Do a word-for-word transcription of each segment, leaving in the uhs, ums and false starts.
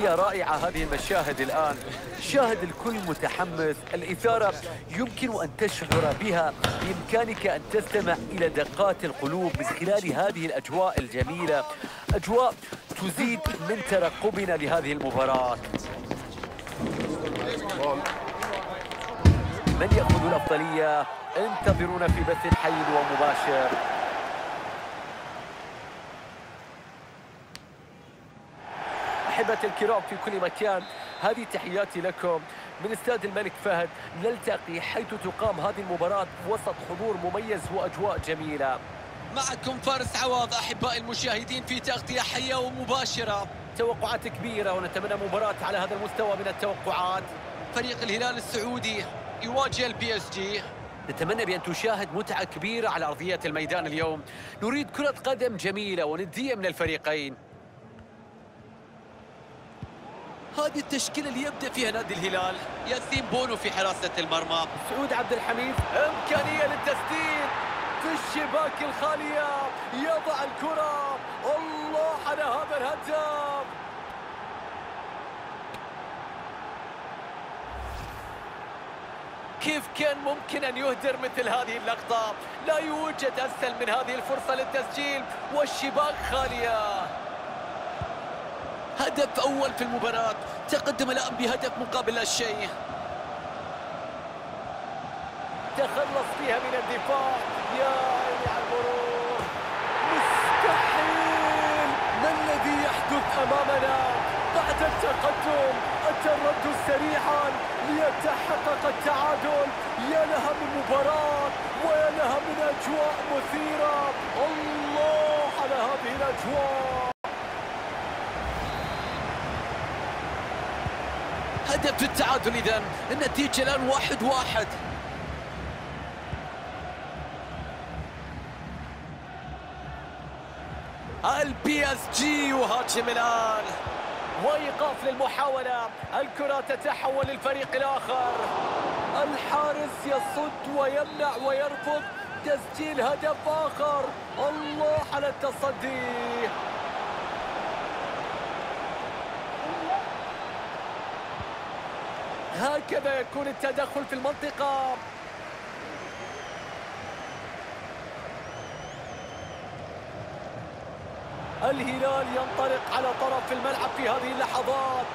تغطية رائعة هذه المشاهد الآن. شاهد الكل متحمس، الإثارة يمكن أن تشعر بها، بإمكانك أن تستمع إلى دقات القلوب من خلال هذه الأجواء الجميلة، أجواء تزيد من ترقبنا لهذه المباراة. من يأخذ الأفضلية؟ انتظرونا في بث حي ومباشر. أحبتي الكرام في كل مكان، هذه تحياتي لكم من استاد الملك فهد. نلتقي حيث تقام هذه المباراة وسط حضور مميز وأجواء جميلة. معكم فارس عواض أحبائي المشاهدين في تغطية حية ومباشرة. توقعات كبيرة ونتمنى مباراة على هذا المستوى من التوقعات. فريق الهلال السعودي يواجه البي اس جي. نتمنى بأن تشاهد متعة كبيرة على أرضية الميدان اليوم. نريد كرة قدم جميلة وندية من الفريقين. هذه التشكيلة اللي يبدأ فيها نادي الهلال. ياسين بونو في حراسة المرمى. سعود عبد الحميد، إمكانية للتسديد في الشباك الخالية، يضع الكرة. الله على هذا الهدف. كيف كان ممكن أن يهدر مثل هذه اللقطة؟ لا يوجد أسهل من هذه الفرصة للتسجيل والشباك خالية. هدف أول في المباراة، تقدم الآن بهدف مقابل لا شيء. تخلص فيها من الدفاع. يا عيني على المرور، مستحيل. ما الذي يحدث أمامنا؟ بعد التقدم التردد سريعا ليتحقق التعادل. يا لها من مباراة ويا لها من أجواء مثيرة. الله على هذه الأجواء. هدف التعادل إذن، النتيجة الآن واحد واحد. البي اس جي يهاجم الآن، وإيقاف للمحاولة. الكرة تتحول للفريق الآخر. الحارس يصد ويمنع ويرفض تسجيل هدف آخر. الله على التصدي. هكذا يكون التدخل في المنطقة. الهلال ينطلق على طرف الملعب في هذه اللحظات.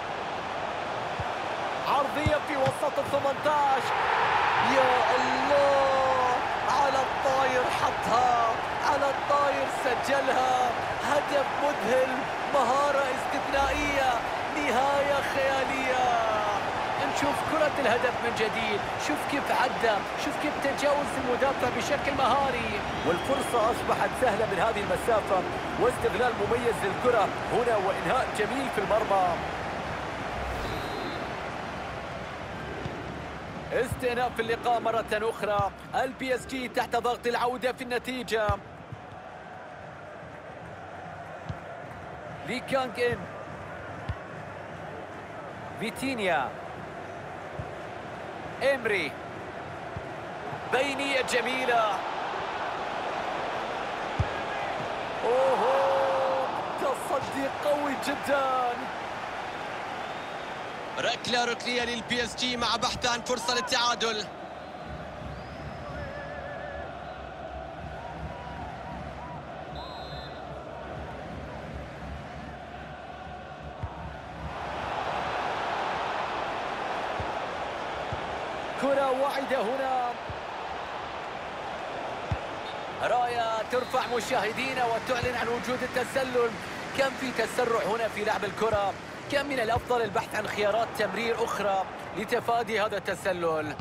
عرضية في وسط الثمانية عشر. يا الله، على الطاير حطها، على الطاير سجلها. هدف مذهل، مهارة استثنائية، نهاية خيالية. نشوف كرة الهدف من جديد. شوف كيف عدى، شوف كيف تجاوز المدافع بشكل مهاري، والفرصة أصبحت سهلة من هذه المسافة، واستغلال مميز للكرة هنا وإنهاء جميل في المرمى. استئناف اللقاء مرة أخرى. البي اس جي تحت ضغط العودة في النتيجة. لي كانغ إن، فيتينيا، إمري، بينية جميلة. أوه، تصدي قوي جدا. ركلة ركنية للبي اس جي مع بحث عن فرصة للتعادل. كرة واعدة هنا. راية ترفع مشاهدينا وتعلن عن وجود التسلل. كان في تسرع هنا في لعب الكرة. كان من الأفضل البحث عن خيارات تمرير أخرى لتفادي هذا التسلل.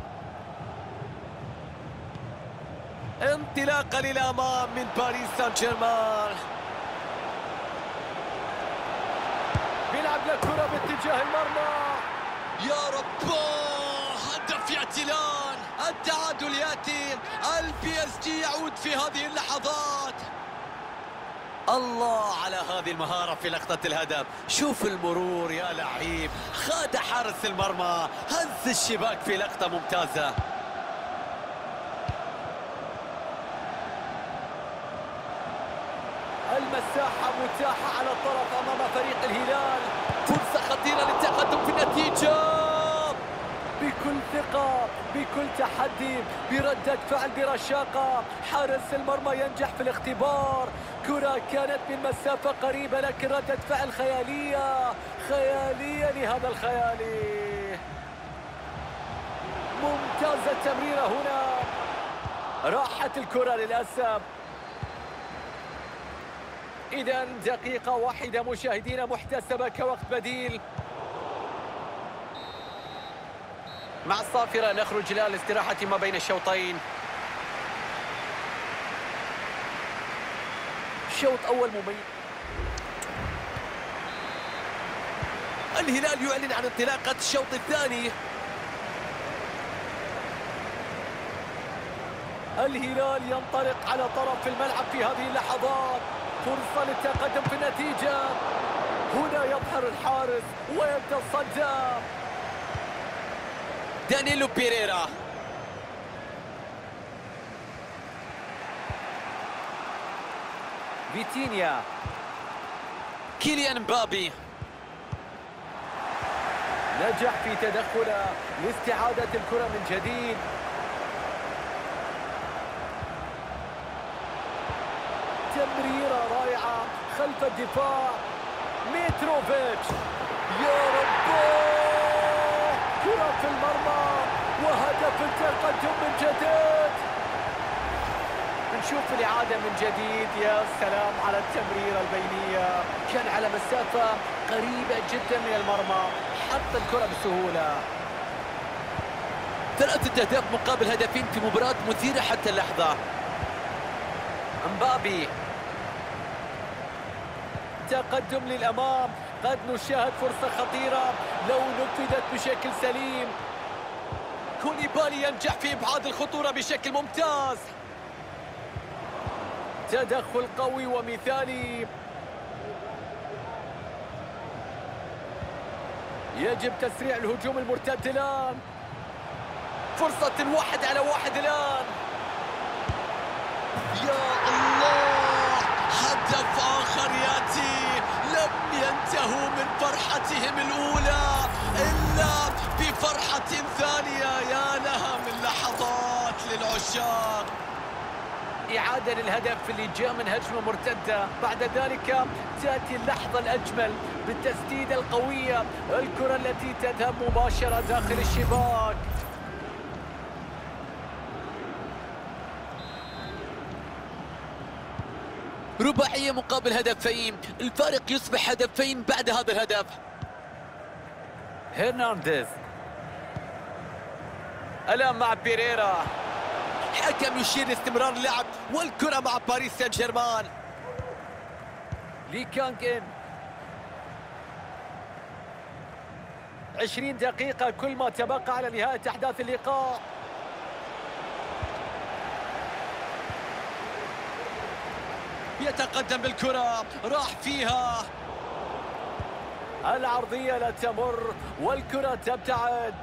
انطلاقة للأمام من باريس سان جيرمان. بيلعب لكرة باتجاه المرمى. يا رب، هدف يأتي الآن، التعادل يأتي. البي اس جي يعود في هذه اللحظات. الله على هذه المهارة في لقطة الهدف. شوف المرور يا لعيب، خاد حارس المرمى، هز الشباك في لقطة ممتازة. المساحة متاحة على الطرف أمام فريق الهلال. فرصة خطيرة للتقدم في النتيجة. بكل ثقة، بكل تحدي، بردة فعل برشاقة، حارس المرمى ينجح في الاختبار. كرة كانت من مسافة قريبة لكن ردة فعل خيالية، خيالية لهذا الخيالي. ممتازة التمريرة هنا، راحت الكرة للأسف. إذا دقيقة واحدة مشاهدينا محتسبة كوقت بديل. مع الصافرة نخرج إلى الاستراحة ما بين الشوطين. شوط أول مميز. الهلال يعلن عن انطلاقة الشوط الثاني. الهلال ينطلق على طرف الملعب في هذه اللحظات، فرصة للتقدم في النتيجة. هنا يظهر الحارس ويتصدى دانييلو بيريرا. فيتينيا، كيليان مبابي نجح في تدخله لاستعادة الكرة من جديد. تمريرة رائعة خلف الدفاع، ميتروفيتش، يا رب، كرة في المرمى وهدف التقدم من جديد. نشوف الإعادة من جديد. يا سلام على التمريرة البينية، كان على مسافة قريبة جدا من المرمى، حط الكرة بسهولة. ثلاثة أهداف مقابل هدفين في مباراة مثيرة حتى اللحظة. مبابي، تقدم للأمام، قد نشاهد فرصة خطيرة لو نفذت بشكل سليم. كوليبالي ينجح في إبعاد الخطورة بشكل ممتاز. تدخل قوي ومثالي. يجب تسريع الهجوم المرتد الآن. فرصة الواحد على واحد الآن. يا الله، هدف آخر يأتي. لم ينتهوا من فرحتهم الأولى إلا بفرحة ثانية. يا لها من لحظات للعشاق. إعادة للهدف اللي جاء من هجمة مرتدة. بعد ذلك تأتي اللحظة الأجمل بالتسديدة القوية، الكرة التي تذهب مباشرة داخل الشباك. رباعية مقابل هدفين، الفارق يصبح هدفين بعد هذا الهدف. هرنانديز الآن مع بيريرا، حكم يشير لاستمرار اللعب والكرة مع باريس سان جيرمان. لي كانغ إن، عشرين دقيقة كل ما تبقى على نهاية أحداث اللقاء. يتقدم بالكرة، راح فيها. العرضية لا تمر والكرة تبتعد.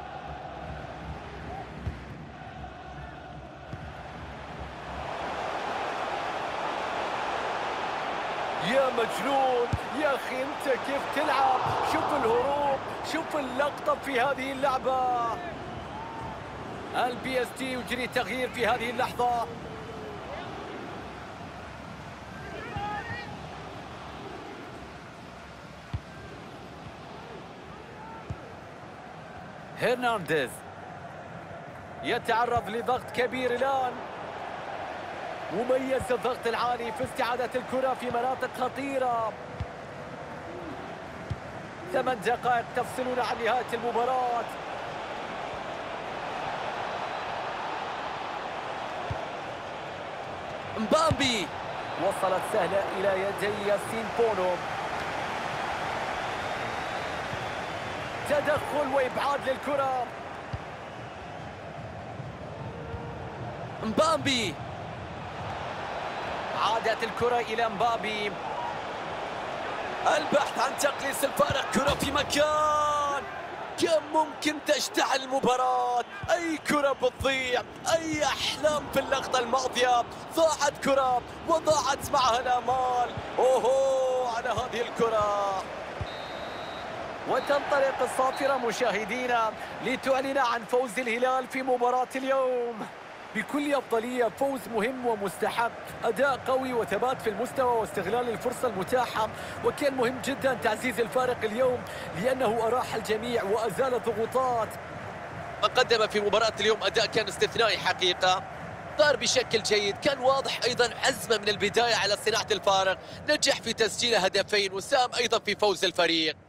يا مجنون يا أخي، أنت كيف تلعب؟ شوف الهروب، شوف اللقطة في هذه اللعبة. البي اس تي يجري تغيير في هذه اللحظة. هرنانديز يتعرض لضغط كبير الآن، مميز الضغط العالي في استعادة الكرة في مناطق خطيرة. ثمان دقائق تفصلون عن نهاية المباراة. مبابي وصلت سهلة إلى يدي ياسين بونو. تدخل وإبعاد للكرة. مبابي، عادت الكرة إلى مبابي. البحث عن تقليص الفارق، كرة في مكان كان ممكن تشتعل المباراة. أي كرة بتضيع، أي أحلام في اللقطة الماضية. ضاعت كرة وضاعت معها الآمال. أوهو على هذه الكرة. وتنطلق الصافرة مشاهدينا لتعلن عن فوز الهلال في مباراة اليوم. بكل أفضلية فوز مهم ومستحق، أداء قوي وثبات في المستوى واستغلال الفرصة المتاحة، وكان مهم جدا تعزيز الفارق اليوم لأنه أراح الجميع وأزال الضغوطات. قدم في مباراة اليوم أداء كان استثنائي حقيقة، ظهر بشكل جيد، كان واضح أيضا عزمه من البداية على صناعة الفارق، نجح في تسجيل هدفين وساهم أيضا في فوز الفريق.